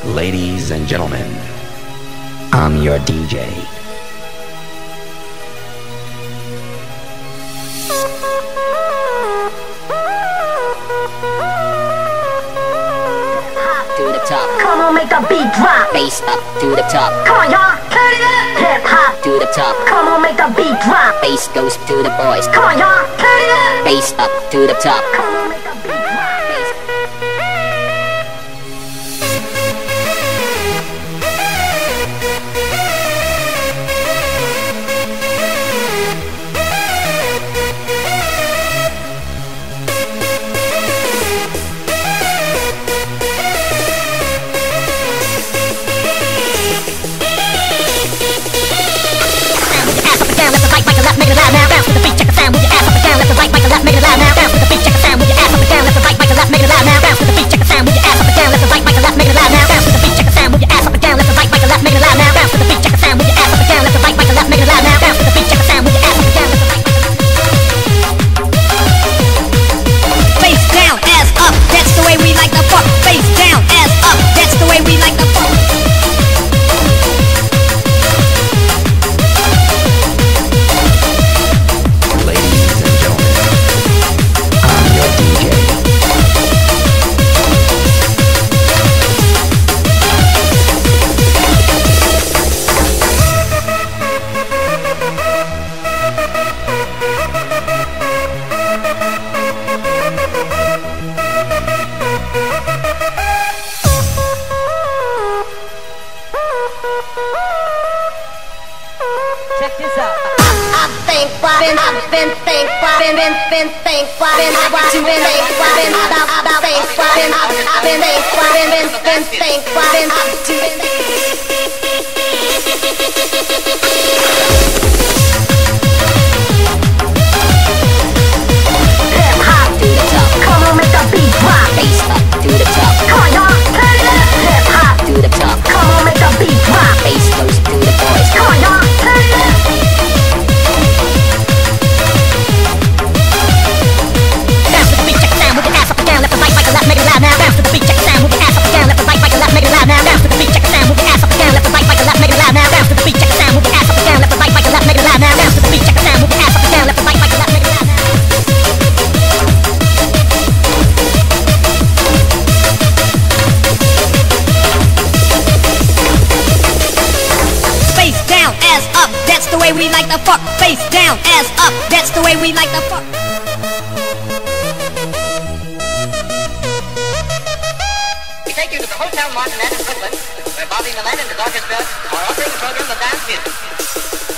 Ladies and gentlemen, I'm your DJ. To the top. Come on, make the beat drop. Bass up to the top. Come on, y'all, turn it up. Hip hop To the top. Come on, make the beat drop. Bass goes to the boys. Come on, y'all, turn it up. Bass up to the top. Come on, make the beat drop. Make it loud now, bounce with the beat, check the sound, move your ass up and down, left and right, right and left, make it loud now, bounce with the beat, check the sound, move your ass up and down, left and right, right and left, make it loud now, bounce with the beat, check the sound, move your ass up and down, left and right, right and left, make it loud now, bounce with the beat, check the sound, move your ass up and down, left and right, right and left, make it loud now, bounce with the beat, check the sound, move your ass up and down, left and right, right and left, make it loud now, bounce with the beat, check the sound, move your ass up and down, left and right, right and left. Face down, ass up, that's the way we like to fuck. Face down, ass up, that's the way we like to fuck. Check this out. I've been think, I've been think, about think, Hip hop To the top. Come on, make the beat drop. Bass up to the top. Come on, y'all, turn it up. Hip hop To the top. Come on, make the beat drop. Bass goes to the boys. Come on, y'all, turn it up. bounce with the beat, check the sound, move your ass up and down, left and right, right and left, make it loud now, bounce with the beat, check the sound, move your ass up and down, left and right, right and left, make it loud now, bounce with the beat, check the sound, move your ass up and down, left and right, right and left, make it loud now, bounce with the beat, check the sound, move your ass up and down, left and right, right and left, make it loud now, bounce with the beat, check the sound, move your ass up and down, left and right, right and left, make it loud now. Face down, ass up, that's the way we like to fuck. Face down, ass up, that's the way we like to fuck. We take you to the Hotel Martinet in Brooklyn, where Bobby Millett and his orchestra are offering a program of dance music.